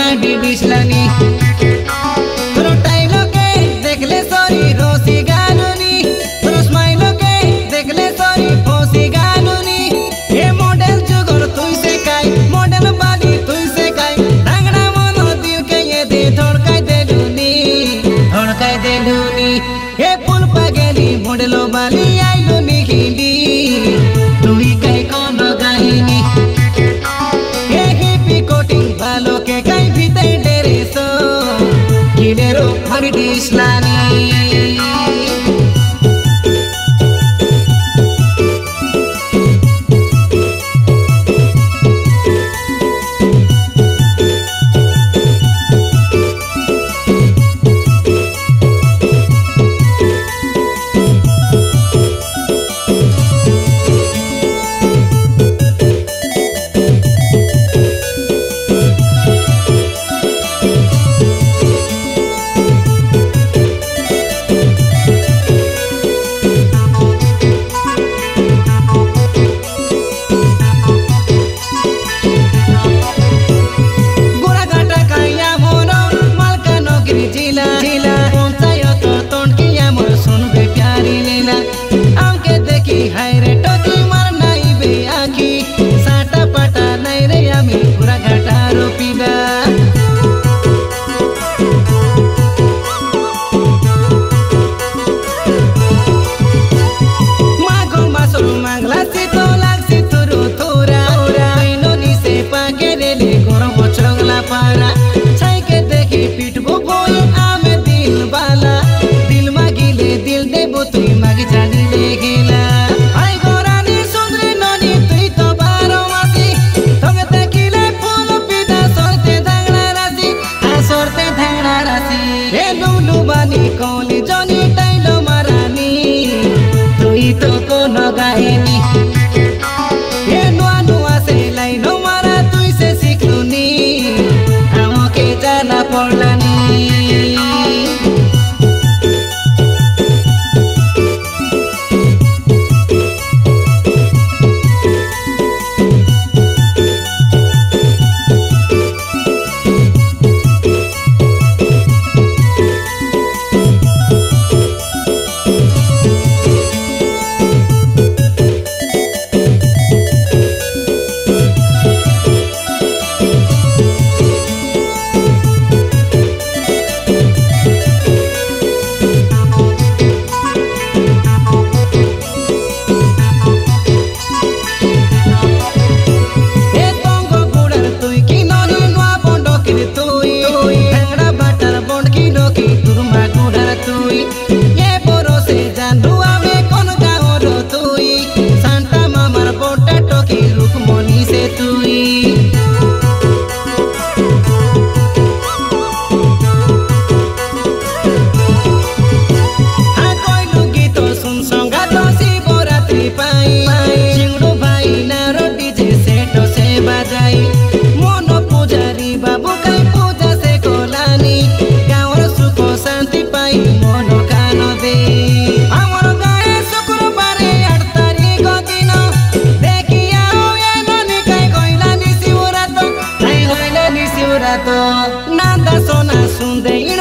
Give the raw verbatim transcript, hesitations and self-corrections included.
माटी डिसलानी तोरो टाइलो के देखले सॉरी रोसी गानुनी तोरो स्माइलो के देखले सॉरी फोसी गानुनी ए मॉडल जुगोर तुई से काई मॉडल बाडी तुई से काई रंगना मनो दिल के ये दे धड़काई दे लूनी धड़काई दे लूनी ए फूल पगेली मॉडलो बाली आइलो निखिली तुई काई कौन गाहिनी ए हिपी कोटिंग बालो के काई भीतर डेरे सो किलेरो माटी डिसलानी para छाई के देखी पिटबो बोल आमे दिल बाला दिल मागिले दिल देबो तुई मागी जानी लेगिला आई गोरानी सुंदरी ननी तुई तो बारो मासी तोगे देखिले फूल पिता सोरते धांगड़ा रासी आ सोरते धांगड़ा रासी ए लुलु बानी कोली जनी टाइलो मारानी तुई तो कोनो गाहिनी ए नुआ नुआ से लाइनो मारा तुई से सिखलुनी जाना पड़लानी nada sona sunde